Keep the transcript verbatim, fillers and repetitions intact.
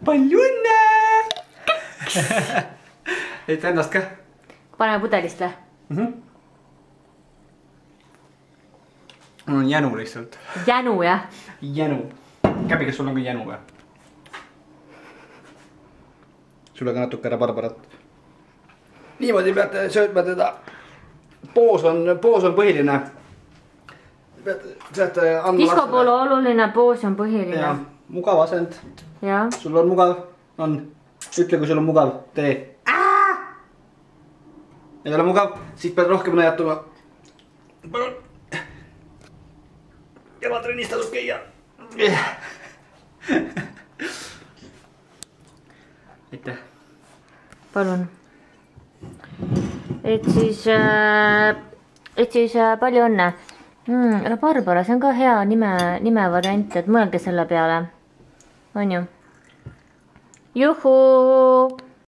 palju õnne! Et ennast ka? Paneme pudelist või? Mm -hmm. Mul on jänu lihtsalt. Jänu, jah? Jänu. Käbi, kas sul on ka jänu või? Sulle ka natuke ära barbarat. Niimoodi peate söötma teda. Poos on, poos on põhiline. Diskopolo oluline, poos on põhiline. Ja, mugav asend. Ja. Sul on mugav? On. Ütle, kui sul on mugav. Tee. Ei ole mugav? Siit pead rohkem näjatuma. Palun. Jalatrennis tasub käia. Aitäh. Palun. Et siis, et siis palju õnne. Hmm, Barbara, see on ka hea nime, nime variant, et mõelge selle peale. On ju? Juhu!